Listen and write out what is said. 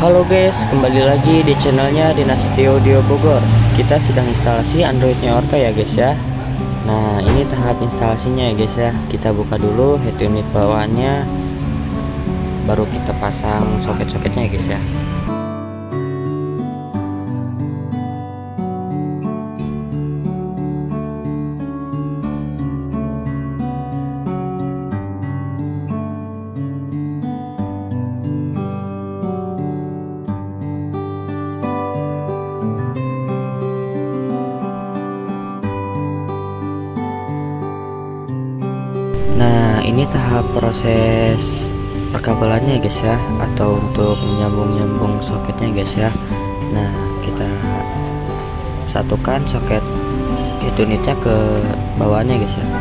Halo guys, kembali lagi di channelnya Dinasti Audio Bogor. Kita sedang instalasi Androidnya Orca ya guys ya. Nah, ini tahap instalasinya ya guys ya. Kita buka dulu head unit bawaannya, baru kita pasang soket-soketnya ya guys ya. Nah, ini tahap proses perkabelannya ya guys ya, atau untuk menyambung-nyambung soketnya guys ya. Nah, kita satukan soket head unitnya ke bawahnya guys ya.